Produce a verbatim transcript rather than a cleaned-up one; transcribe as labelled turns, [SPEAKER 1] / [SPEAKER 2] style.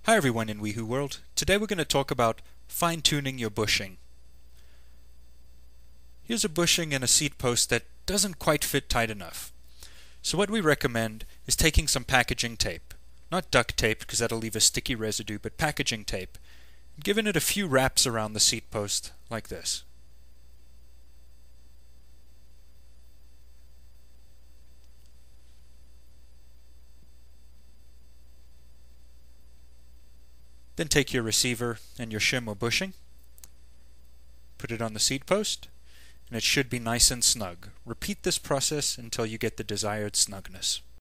[SPEAKER 1] Hi everyone in Weehoo World. Today we're going to talk about fine-tuning your bushing. Here's a bushing and a seat post that doesn't quite fit tight enough. So what we recommend is taking some packaging tape. Not duct tape because that'll leave a sticky residue, but packaging tape. And giving it a few wraps around the seat post like this. Then take your receiver and your shim or bushing, put it on the seat post, and it should be nice and snug. Repeat this process until you get the desired snugness.